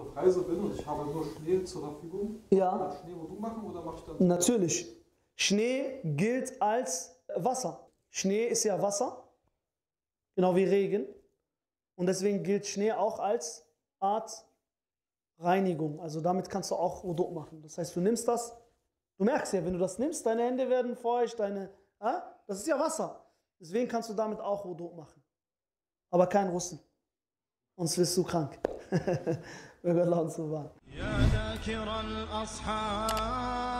auf Reise bin und ich habe nur Schnee zur Verfügung, Ja. kann ich Schnee Wudu machen oder mache ich dann... Natürlich. Schnee gilt als Wasser. Schnee ist ja Wasser, genau wie Regen. Und deswegen gilt Schnee auch als Art Reinigung. Also damit kannst du auch Wudu machen. Das heißt, du nimmst das, du merkst ja, wenn du das nimmst, deine Hände werden feucht, das ist ja Wasser. Deswegen kannst du damit auch Wudu machen. Aber kein Russen. Sonst wirst du krank. Möge Allah uns bewahren.